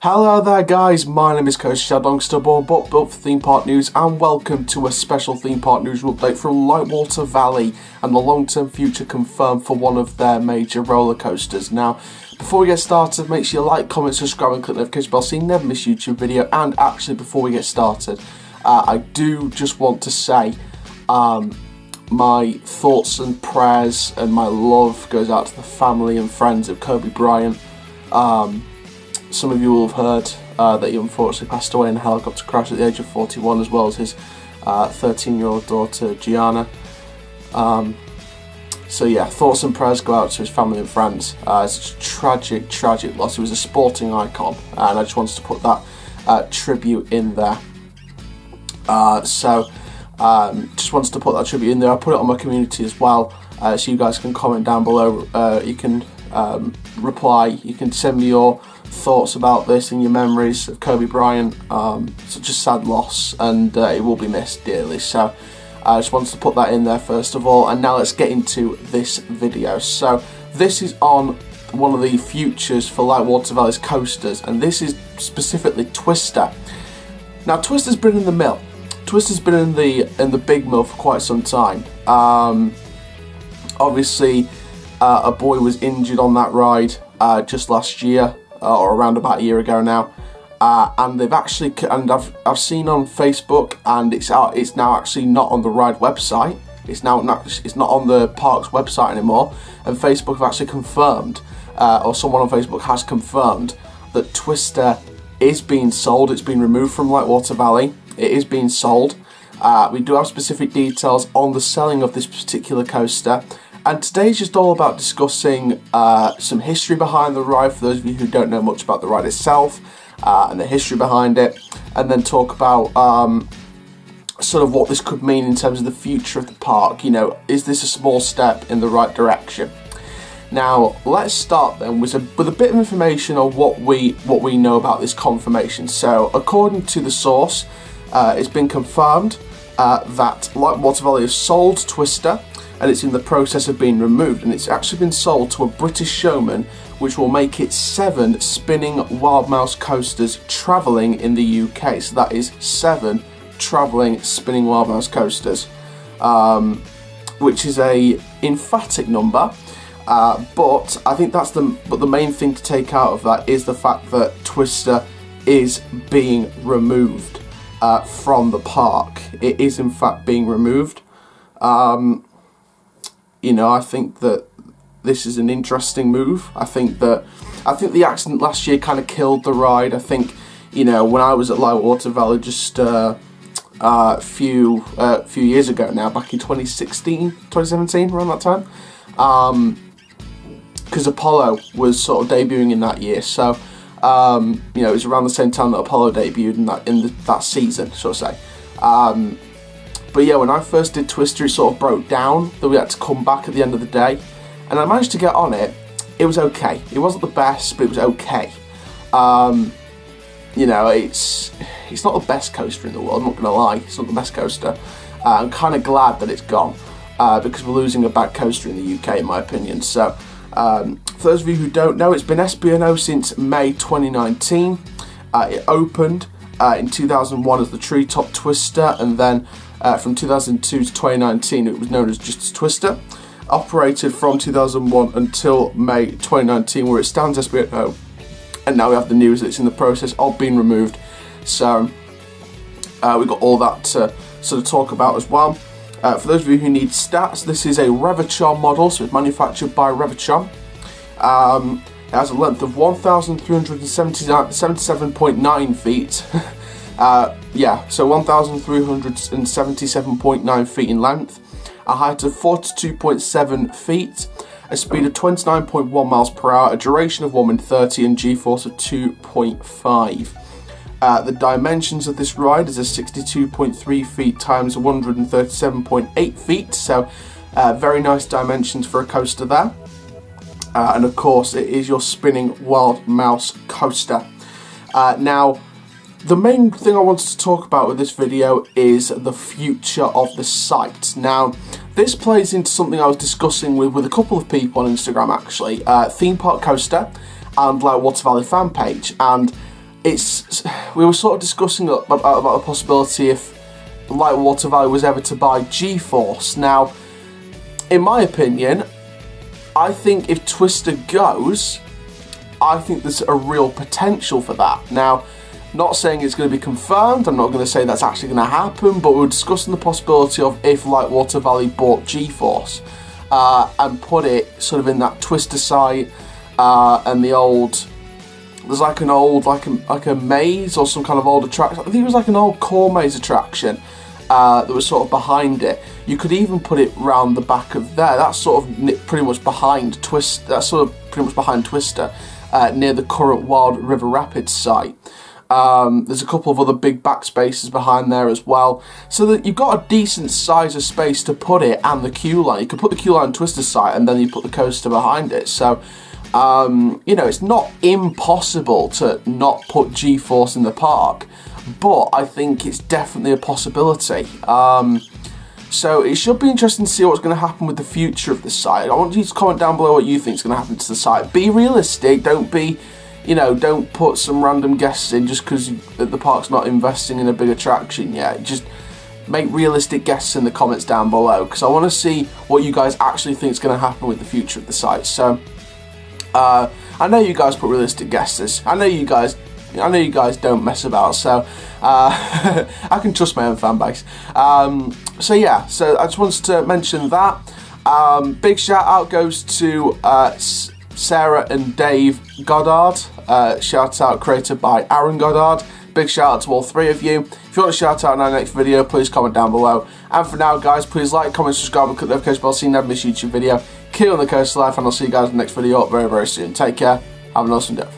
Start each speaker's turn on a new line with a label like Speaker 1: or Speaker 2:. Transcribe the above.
Speaker 1: Hello there guys, my name is Coach Shadongster, built for Theme Park News, and welcome to a special Theme Park News update from Lightwater Valley and the long-term future confirmed for one of their major roller coasters. Now, before we get started, make sure you like, comment, subscribe and click the notification bell so you never miss a YouTube video. And actually, before we get started, I do just want to say my thoughts and prayers and my love goes out to the family and friends of Kobe Bryant. Some of you will have heard that he unfortunately passed away in a helicopter crash at the age of 41, as well as his 13-year-old daughter Gianna. So yeah, thoughts and prayers go out to his family and friends. It's a tragic, tragic loss. He was a sporting icon, and I just wanted to put that tribute in there. Just wanted to put that tribute in there. I put it on my community as well, so you guys can comment down below. You can reply, you can send me your thoughts about this and your memories of Kobe Bryant. Such a sad loss, and it will be missed dearly. So I just wanted to put that in there first of all, and now let's get into this video. So this is on one of the futures for Lightwater Valley's coasters, and this is specifically Twister. Now Twister's been in the mill. Twister's been in the big mill for quite some time. Obviously, a boy was injured on that ride just last year, or around about a year ago now, and they've actually, and I've seen on Facebook, and it's now actually not on the ride website. It's not on the park's website anymore, and Facebook have actually confirmed, or someone on Facebook has confirmed, that Twister is being sold. It's been removed from Lightwater Valley. It is being sold. We do have specific details on the selling of this particular coaster. And today's just all about discussing some history behind the ride, for those of you who don't know much about the ride itself, and the history behind it, and then talk about sort of what this could mean in terms of the future of the park. You know, is this a small step in the right direction? Now, let's start then with a bit of information on what we know about this confirmation. So, according to the source, it's been confirmed that Lightwater Valley has sold Twister, and it's in the process of being removed, and it's actually been sold to a British showman, which will make it 7 spinning wild mouse coasters travelling in the UK. So that is 7 travelling spinning wild mouse coasters, which is a emphatic number. But I think that's the main thing to take out of that is the fact that Twister is being removed from the park. It is in fact being removed. You know, I think that this is an interesting move. I think the accident last year kind of killed the ride. I think, you know, when I was at Lightwater Valley just a few years ago now, back in 2016, 2017, around that time, because Apollo was sort of debuting in that year. So, you know, it was around the same time that Apollo debuted in that season, so to say. But yeah, when I first did Twister, it sort of broke down, that we had to come back at the end of the day, and I managed to get on it. It was okay. It wasn't the best, but it was okay. You know, it's not the best coaster in the world, I'm not going to lie. It's not the best coaster. I'm kind of glad that it's gone, because we're losing a bad coaster in the UK, in my opinion. So, for those of you who don't know, it's been SBNO since May 2019. It opened in 2001 as the Treetop Twister, and then from 2002 to 2019 it was known as just Twister. Operated from 2001 until May 2019, where it stands SBNO, and now we have the news that it's in the process of being removed. So we've got all that to sort of talk about as well. For those of you who need stats, this is a Revachon model, so it's manufactured by Revachon. It has a length of 1,377.9 feet. Yeah, so 1,377.9 feet in length, a height of 42.7 feet, a speed of 29.1 miles per hour, a duration of 1 minute 30, and G-force of 2.5. The dimensions of this ride is a 62.3 feet times 137.8 feet, so very nice dimensions for a coaster there. And of course, it is your spinning wild mouse coaster. Now, the main thing I wanted to talk about with this video is the future of the site. Now, this plays into something I was discussing with a couple of people on Instagram, actually. Theme Park Coaster and Lightwater Valley fan page. And we were sort of discussing about the possibility if Lightwater Valley was ever to buy G-Force. Now, in my opinion, I think if Twister goes, I think there's a real potential for that. Now, not saying it's going to be confirmed, I'm not going to say that's actually going to happen, but we're discussing the possibility of if Lightwater Valley bought G-Force and put it sort of in that Twister site and the old, there's like an old, like a maze or some kind of old attraction. I think it was like an old core maze attraction that was sort of behind it. You could even put it round the back of there. That's sort of pretty much behind Twister. That's sort of pretty much behind Twister, near the current Wild River Rapids site. There's a couple of other big backspaces behind there as well, so that you've got a decent size of space to put it and the queue line. You could put the queue line Twister site and then you put the coaster behind it. So, you know, it's not impossible to not put G-Force in the park, but I think it's definitely a possibility. So it should be interesting to see what's going to happen with the future of the site. I want you to comment down below what you think is going to happen to the site. Be realistic, don't be, you know, don't put some random guesses in just because the park's not investing in a big attraction yet. Just make realistic guesses in the comments down below, because I want to see what you guys actually think is going to happen with the future of the site. So, I know you guys put realistic guesses. I know you guys don't mess about, so I can trust my own fan base. So yeah, so I just wanted to mention that. Big shout out goes to Sarah and Dave Goddard. Shout out created by Aaron Goddard. Big shout out to all three of you. If you want to shout out in our next video, please comment down below. And for now, guys, please like, comment, subscribe, and click the notification bell so you never miss a YouTube video. Keep on the coast life, and I'll see you guys in the next video up very, very soon. Take care. Have an awesome day.